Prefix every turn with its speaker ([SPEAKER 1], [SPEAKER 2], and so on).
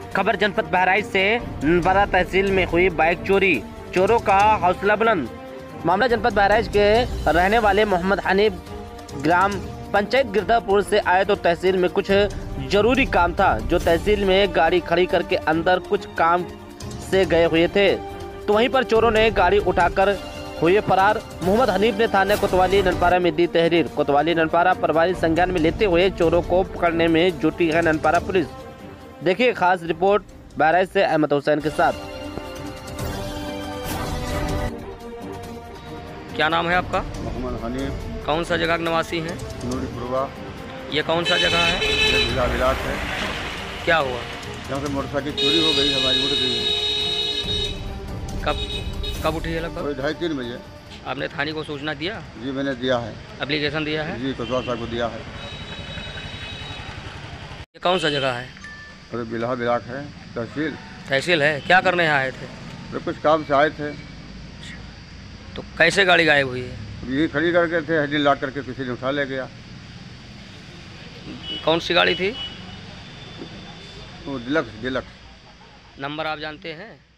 [SPEAKER 1] खबर जनपद बहराइच से। ननपारा तहसील में हुई बाइक चोरी, चोरों का हौसला बुलंद। मामला जनपद बहराइच के रहने वाले मोहम्मद हनीफ ग्राम पंचायत गिरधापुर से आए तो तहसील में कुछ जरूरी काम था। जो तहसील में गाड़ी खड़ी करके अंदर कुछ काम से गए हुए थे, तो वहीं पर चोरों ने गाड़ी उठाकर हुए फरार। मोहम्मद हनीफ ने थाने कोतवाली ननपारा में दी तहरीर। कोतवाली ननपारा प्रभारी संज्ञान में लेते हुए चोरों को पकड़ने में जुटी है ननपारा पुलिस। देखिए खास रिपोर्ट बहराइच से अहमद हुसैन के साथ।
[SPEAKER 2] क्या नाम है आपका?
[SPEAKER 3] मोहम्मद हनीफ।
[SPEAKER 2] कौन सा जगह के निवासी हैं?
[SPEAKER 3] नूरीपुरवा।
[SPEAKER 2] ये कौन सा जगह है?
[SPEAKER 3] ये जिला विलास है।
[SPEAKER 2] क्या हुआ?
[SPEAKER 3] यहाँ से मोटरसाइकिल चोरी हो गई, हमारी उड़ गई।
[SPEAKER 2] कब उठी है? लगभग
[SPEAKER 3] 2:30-3 बजे।
[SPEAKER 2] आपने थाने को सूचना दिया?
[SPEAKER 3] जी मैंने दिया है।
[SPEAKER 2] एप्लीकेशन दिया है?
[SPEAKER 3] जी कोतवाल साहब को दिया है।
[SPEAKER 2] ये कौन सा जगह है?
[SPEAKER 3] अरे बिल्हा बिलाक है, तहसील।
[SPEAKER 2] तहसील है। क्या करने यहाँ आए थे?
[SPEAKER 3] तो कुछ काम से आए थे।
[SPEAKER 2] तो कैसे गाड़ी गायब हुई है?
[SPEAKER 3] यही खड़ी करके थे, हेडिल लाट करके किसी ने उठा ले गया।
[SPEAKER 2] कौन सी गाड़ी थी?
[SPEAKER 3] वो डिलक्स।
[SPEAKER 2] नंबर आप जानते हैं?